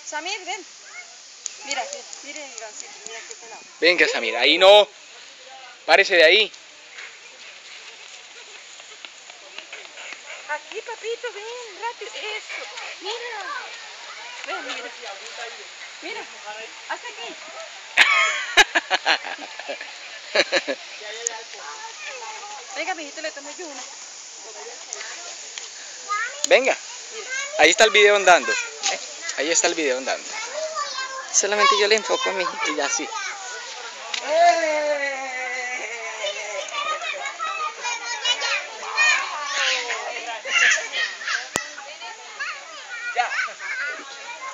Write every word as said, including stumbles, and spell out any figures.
Samir, ven. Mira, mire el gancito, mira qué pelado. Venga, Samir, ahí no. Párese de ahí. Aquí, papito, ven, rápido. Eso. Mira. Ven, mira. Mira. Hasta aquí. Venga, mijito, le tomo yo una. Venga. Ahí está el video andando. Ahí está el video andando. Solamente yo le enfoco a mi hijito. Y ya sí. Ya.